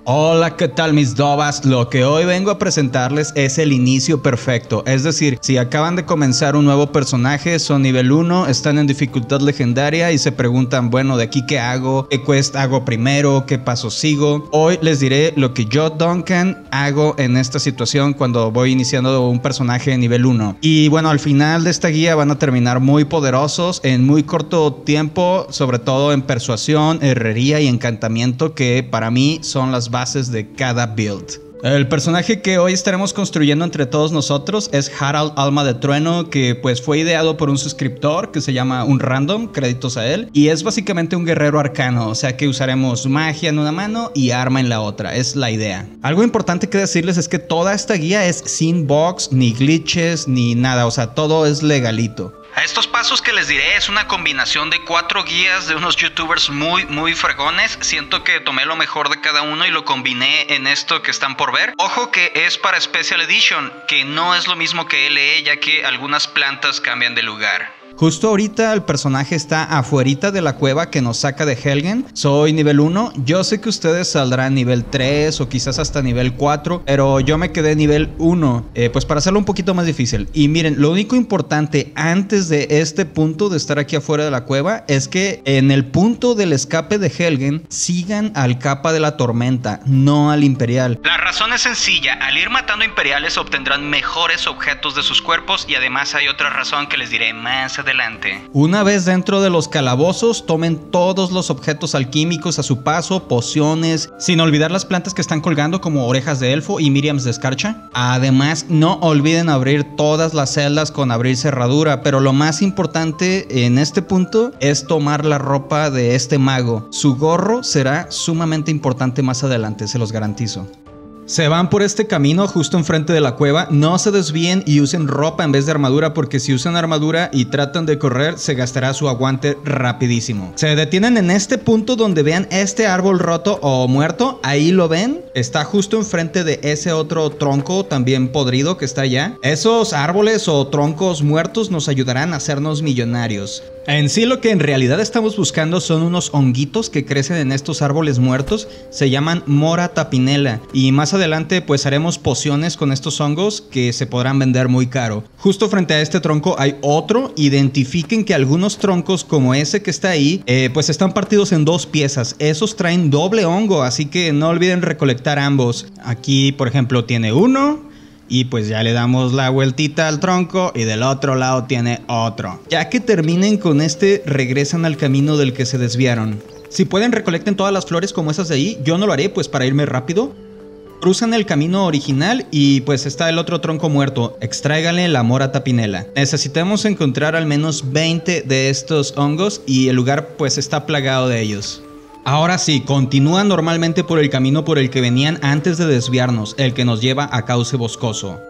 Hola, ¿qué tal mis dobas? Lo que hoy vengo a presentarles es el inicio perfecto. Es decir, si acaban de comenzar un nuevo personaje, son nivel 1, están en dificultad legendaria y se preguntan, bueno, ¿de aquí qué hago? ¿Qué quest hago primero? ¿Qué paso sigo? Hoy les diré lo que yo, Duncan, hago en esta situación cuando voy iniciando un personaje de nivel 1. Y bueno, al final de esta guía van a terminar muy poderosos en muy corto tiempo, sobre todo en persuasión, herrería y encantamiento, que para mí son las bases de cada build. El personaje que hoy estaremos construyendo entre todos nosotros es Harald Alma de Trueno, que pues fue ideado por un suscriptor que se llama Un Random, créditos a él, y es básicamente un guerrero arcano, o sea que usaremos magia en una mano y arma en la otra, es la idea. Algo importante que decirles es que toda esta guía es sin bugs, ni glitches, ni nada, o sea, todo es legalito. A estos pasos que les diré es una combinación de 4 guías de unos youtubers muy fregones. Siento que tomé lo mejor de cada uno y lo combiné en esto que están por ver. Ojo que es para Special Edition, que no es lo mismo que LE, ya que algunas plantas cambian de lugar. Justo ahorita el personaje está afuerita de la cueva que nos saca de Helgen. Soy nivel 1. Yo sé que ustedes saldrán nivel 3 o quizás hasta nivel 4, pero yo me quedé nivel 1, pues para hacerlo un poquito más difícil. Y miren, lo único importante antes de este punto de estar aquí afuera de la cueva es que en el punto del escape de Helgen sigan al capa de la tormenta, no al imperial. La razón es sencilla, al ir matando imperiales obtendrán mejores objetos de sus cuerpos y además hay otra razón que les diré más adelante. Una vez dentro de los calabozos, tomen todos los objetos alquímicos a su paso, pociones, sin olvidar las plantas que están colgando como orejas de elfo y Miriam's de escarcha. Además, no olviden abrir todas las celdas con abrir cerradura, pero lo más importante en este punto es tomar la ropa de este mago. Su gorro será sumamente importante más adelante, se los garantizo. Se van por este camino justo enfrente de la cueva, no se desvíen y usen ropa en vez de armadura, porque si usan armadura y tratan de correr se gastará su aguante rapidísimo. Se detienen en este punto donde vean este árbol roto o muerto, ahí lo ven, está justo enfrente de ese otro tronco también podrido que está allá. Esos árboles o troncos muertos nos ayudarán a hacernos millonarios. En sí lo que en realidad estamos buscando son unos honguitos que crecen en estos árboles muertos, se llaman Mora Tapinella y más adelante pues haremos pociones con estos hongos que se podrán vender muy caro. Justo frente a este tronco hay otro, identifiquen que algunos troncos como ese que está ahí pues están partidos en 2 piezas, esos traen doble hongo, así que no olviden recolectar ambos. Aquí por ejemplo tiene uno. Y pues ya le damos la vueltita al tronco y del otro lado tiene otro. Ya que terminen con este, regresan al camino del que se desviaron. Si pueden, recolecten todas las flores como esas de ahí. Yo no lo haré pues para irme rápido. Cruzan el camino original y pues está el otro tronco muerto. Extráiganle la Mora Tapinella. Necesitamos encontrar al menos 20 de estos hongos y el lugar pues está plagado de ellos. Ahora sí, continúan normalmente por el camino por el que venían antes de desviarnos, el que nos lleva a Cauce Boscoso.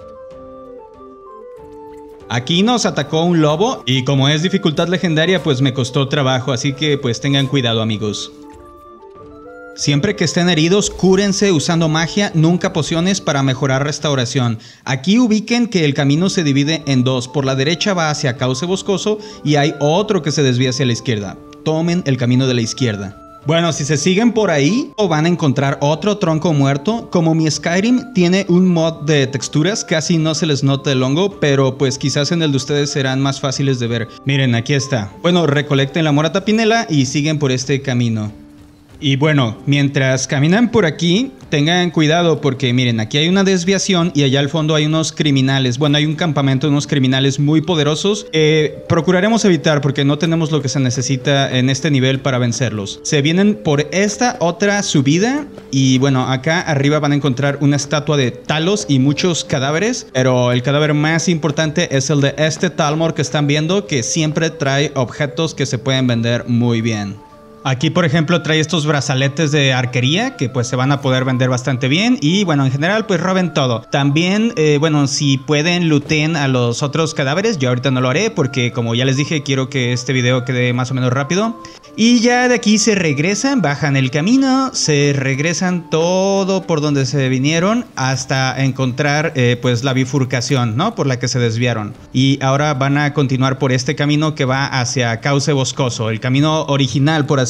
Aquí nos atacó un lobo y como es dificultad legendaria pues me costó trabajo, así que pues tengan cuidado amigos. Siempre que estén heridos, cúrense usando magia, nunca pociones para mejorar restauración. Aquí ubiquen que el camino se divide en 2, por la derecha va hacia Cauce Boscoso y hay otro que se desvía hacia la izquierda. Tomen el camino de la izquierda. Bueno, si se siguen por ahí van a encontrar otro tronco muerto. Como mi Skyrim tiene un mod de texturas, casi no se les nota el hongo, pero pues quizás en el de ustedes serán más fáciles de ver. Miren, aquí está. Bueno, recolecten la Mora Tapinella y siguen por este camino. Y bueno, mientras caminan por aquí, tengan cuidado porque miren, aquí hay una desviación y allá al fondo hay unos criminales. Bueno, hay un campamento de unos criminales muy poderosos. Procuraremos evitar porque no tenemos lo que se necesita en este nivel para vencerlos. Se vienen por esta otra subida y bueno, acá arriba van a encontrar una estatua de Talos y muchos cadáveres. Pero el cadáver más importante es el de este Talmor que están viendo, que siempre trae objetos que se pueden vender muy bien. Aquí por ejemplo trae estos brazaletes de arquería que pues se van a poder vender bastante bien y bueno, en general pues roben todo. También bueno, si pueden looten a los otros cadáveres. Yo ahorita no lo haré porque como ya les dije quiero que este video quede más o menos rápido. Y ya de aquí se regresan, bajan el camino, se regresan todo por donde se vinieron hasta encontrar pues la bifurcación, ¿no? Por la que se desviaron. Y ahora van a continuar por este camino que va hacia Cauce Boscoso, el camino original por así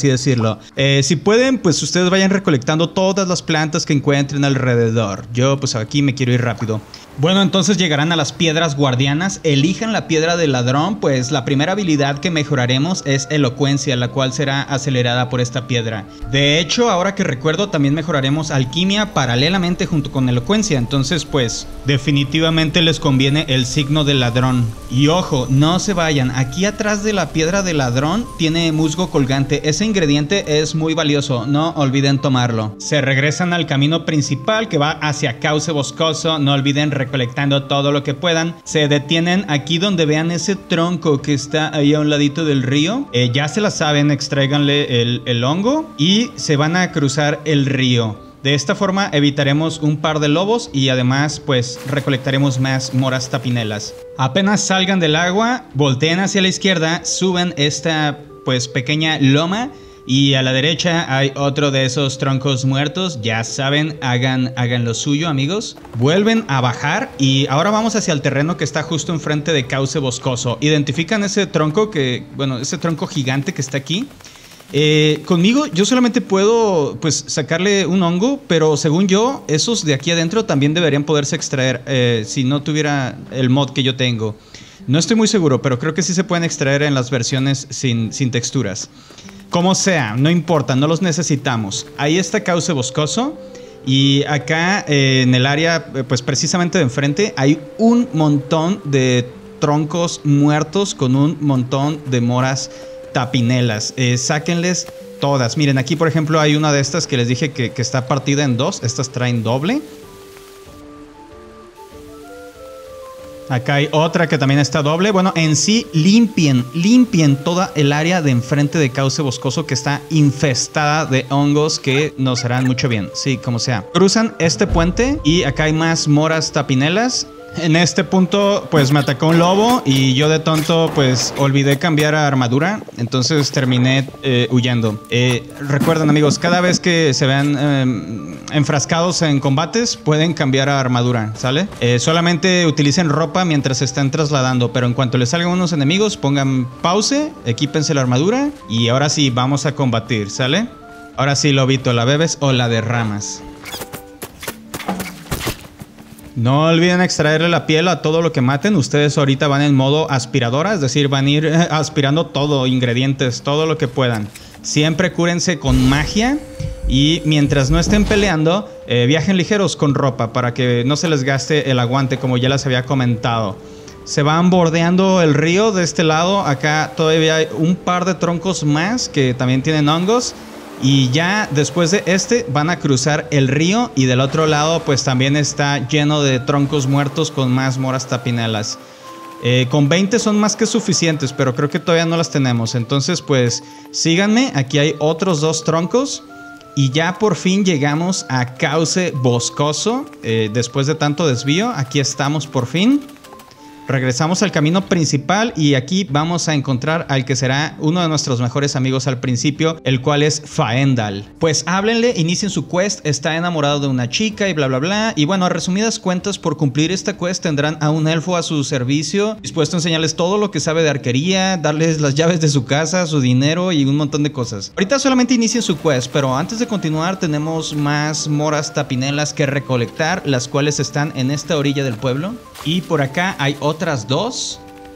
así decirlo. Si pueden, pues ustedes vayan recolectando todas las plantas que encuentren alrededor. Yo pues aquí me quiero ir rápido. Bueno, entonces llegarán a las piedras guardianas. Elijan la piedra del ladrón, pues la primera habilidad que mejoraremos es elocuencia, la cual será acelerada por esta piedra. De hecho, ahora que recuerdo, también mejoraremos alquimia paralelamente junto con elocuencia. Entonces, pues, definitivamente les conviene el signo del ladrón. Y ojo, no se vayan. Aquí atrás de la piedra del ladrón tiene musgo colgante. Ese ingrediente es muy valioso, no olviden tomarlo. Se regresan al camino principal que va hacia Cauce Boscoso. No olviden recolectando todo lo que puedan. Se detienen aquí donde vean ese tronco que está ahí a un ladito del río. Ya se la saben, extráiganle el hongo y se van a cruzar el río. De esta forma evitaremos un par de lobos y además pues recolectaremos más moras tapinelas. Apenas salgan del agua, volteen hacia la izquierda, suben esta pues pequeña loma. Y a la derecha hay otro de esos troncos muertos. Ya saben, hagan lo suyo, amigos. Vuelven a bajar y ahora vamos hacia el terreno que está justo enfrente de Cauce Boscoso. Identifican ese tronco ese tronco gigante que está aquí. Conmigo yo solamente puedo pues sacarle un hongo, pero según yo esos de aquí adentro también deberían poderse extraer si no tuviera el mod que yo tengo. No estoy muy seguro, pero creo que sí se pueden extraer en las versiones sin texturas. Como sea, no importa, no los necesitamos. Ahí está Cauce Boscoso. Y acá en el área, pues precisamente de enfrente, hay un montón de troncos muertos con un montón de moras tapinelas. Sáquenles todas. Miren, aquí por ejemplo hay una de estas que les dije que está partida en dos. Estas traen doble. Acá hay otra que también está doble. Bueno, en sí limpien toda el área de enfrente de Cauce Boscoso que está infestada de hongos que nos harán mucho bien. Sí, como sea. Cruzan este puente y acá hay más moras tapinelas. En este punto pues me atacó un lobo y yo de tonto pues olvidé cambiar a armadura, entonces terminé huyendo. Recuerden amigos, cada vez que se vean enfrascados en combates pueden cambiar a armadura, ¿sale? Solamente utilicen ropa mientras se están trasladando, pero en cuanto les salgan unos enemigos pongan pause, equípense la armadura y ahora sí vamos a combatir, ¿sale? Ahora sí, lobito, ¿la bebes o la derramas? No olviden extraerle la piel a todo lo que maten. Ustedes ahorita van en modo aspiradora, es decir, van a ir aspirando todo, ingredientes, todo lo que puedan. Siempre cúrense con magia y mientras no estén peleando, viajen ligeros con ropa para que no se les gaste el aguante como ya les había comentado. Se van bordeando el río de este lado. Acá todavía hay un par de troncos más que también tienen hongos. Y ya después de este van a cruzar el río y del otro lado pues también está lleno de troncos muertos con más moras tapinelas. Con 20 son más que suficientes, pero creo que todavía no las tenemos. Entonces pues síganme, aquí hay otros dos troncos. Y ya por fin llegamos a Cauce Boscoso. Después de tanto desvío, aquí estamos por fin. Regresamos al camino principal y aquí vamos a encontrar al que será uno de nuestros mejores amigos al principio, el cual es Faendal. Pues háblenle, inicien su quest, está enamorado de una chica y bla bla bla. Y bueno, a resumidas cuentas, por cumplir esta quest tendrán a un elfo a su servicio, dispuesto a enseñarles todo lo que sabe de arquería, darles las llaves de su casa, su dinero y un montón de cosas. Ahorita solamente inicien su quest, pero antes de continuar tenemos más moras tapinelas que recolectar, las cuales están en esta orilla del pueblo. Y por acá hay otras dos.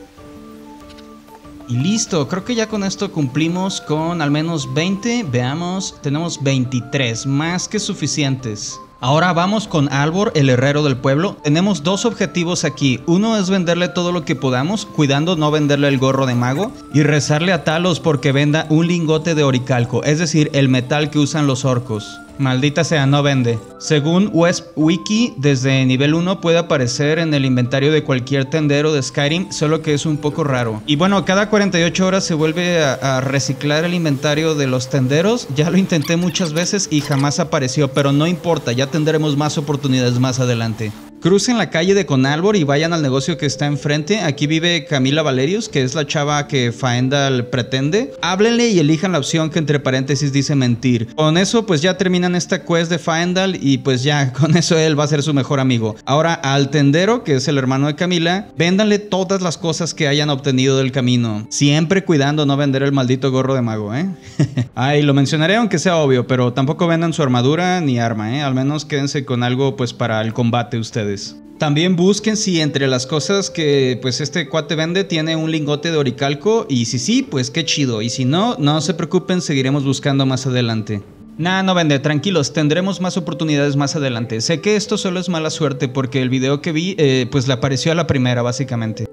Y listo, creo que ya con esto cumplimos con al menos 20. Veamos, tenemos 23, más que suficientes. Ahora vamos con Albor, el herrero del pueblo. Tenemos dos objetivos aquí. Uno es venderle todo lo que podamos, cuidando no venderle el gorro de mago. Y rezarle a Talos porque venda un lingote de oricalco, es decir, el metal que usan los orcos. Maldita sea, no vende. Según Wiki, desde nivel 1 puede aparecer en el inventario de cualquier tendero de Skyrim, solo que es un poco raro. Y bueno, cada 48 horas se vuelve a reciclar el inventario de los tenderos. Ya lo intenté muchas veces y jamás apareció, pero no importa, ya tendremos más oportunidades más adelante. Crucen la calle de Conalbor y vayan al negocio que está enfrente. Aquí vive Camila Valerius, que es la chava que Faendal pretende. Háblenle y elijan la opción que entre paréntesis dice mentir. Con eso pues ya terminan esta quest de Faendal y pues ya con eso él va a ser su mejor amigo. Ahora al tendero, que es el hermano de Camila, véndanle todas las cosas que hayan obtenido del camino. Siempre cuidando no vender el maldito gorro de mago, Ay, lo mencionaré aunque sea obvio, pero tampoco vendan su armadura ni arma, Al menos quédense con algo pues para el combate ustedes. También busquen si entre las cosas que pues este cuate vende tiene un lingote de oricalco, y si sí, pues qué chido, y si no, no se preocupen, seguiremos buscando más adelante. Nah, no vende, tranquilos, tendremos más oportunidades más adelante. Sé que esto solo es mala suerte porque el video que vi pues le apareció a la primera básicamente.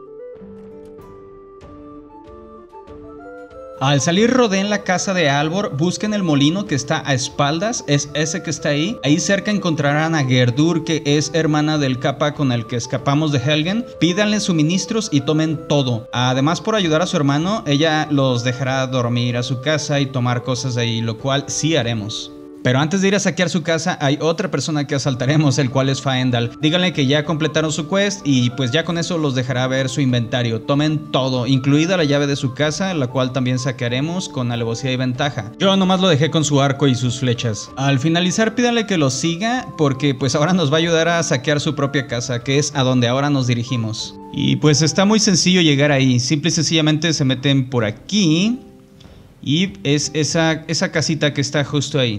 Al salir rodeen la casa de Albor, busquen el molino que está a espaldas, es ese que está ahí. Ahí cerca encontrarán a Gerdur, que es hermana del capa con el que escapamos de Helgen. Pídanle suministros y tomen todo. Además, por ayudar a su hermano, ella los dejará dormir a su casa y tomar cosas de ahí, lo cual sí haremos. Pero antes de ir a saquear su casa, hay otra persona que asaltaremos, el cual es Faendal. Díganle que ya completaron su quest y pues ya con eso los dejará ver su inventario. Tomen todo, incluida la llave de su casa, la cual también saquearemos con alevosía y ventaja. Yo nomás lo dejé con su arco y sus flechas. Al finalizar, pídanle que lo siga porque pues ahora nos va a ayudar a saquear su propia casa, que es a donde ahora nos dirigimos. Y pues está muy sencillo llegar ahí. Simple y sencillamente se meten por aquí y es esa casita que está justo ahí.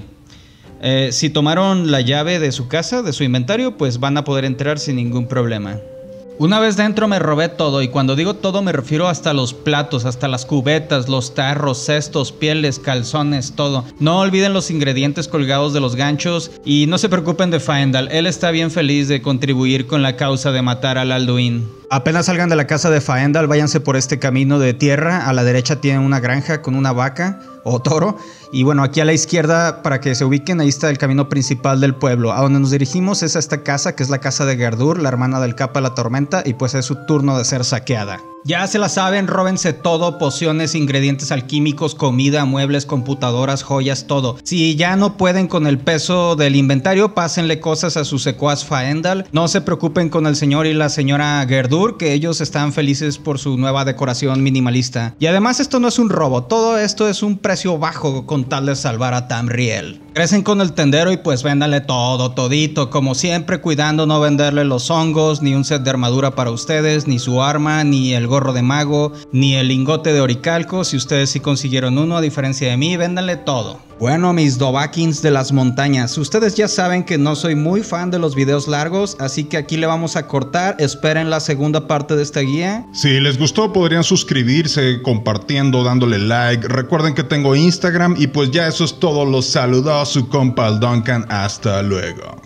Si tomaron la llave de su casa, de su inventario, pues van a poder entrar sin ningún problema. Una vez dentro me robé todo, y cuando digo todo me refiero hasta los platos, hasta las cubetas, los tarros, cestos, pieles, calzones, todo. No olviden los ingredientes colgados de los ganchos y no se preocupen de Faendal, él está bien feliz de contribuir con la causa de matar al Alduin. Apenas salgan de la casa de Faendal, váyanse por este camino de tierra. A la derecha tienen una granja con una vaca o toro. Y bueno, aquí a la izquierda, para que se ubiquen, ahí está el camino principal del pueblo. A donde nos dirigimos es a esta casa, que es la casa de Gerdur, la hermana del capa de la tormenta, y pues es su turno de ser saqueada. Ya se la saben, róbense todo, pociones, ingredientes alquímicos, comida, muebles, computadoras, joyas, todo. Si ya no pueden con el peso del inventario, pásenle cosas a su secuaz Faendal. No se preocupen con el señor y la señora Gerdur, que ellos están felices por su nueva decoración minimalista. Y además esto no es un robo, todo esto es un precio bajo con tal de salvar a Tamriel. Crecen con el tendero y pues véndanle todo, todito, como siempre, cuidando no venderle los hongos, ni un set de armadura para ustedes, ni su arma, ni el gorro de mago, ni el lingote de oricalco. Si ustedes sí consiguieron uno, a diferencia de mí, véndanle todo. Bueno, mis Dovahkiins de las montañas, ustedes ya saben que no soy muy fan de los videos largos, así que aquí le vamos a cortar. Esperen la segunda parte de esta guía. Si les gustó, podrían suscribirse, compartiendo, dándole like. Recuerden que tengo Instagram y pues ya eso es todo. Los saluda su compa el Duncan. Hasta luego.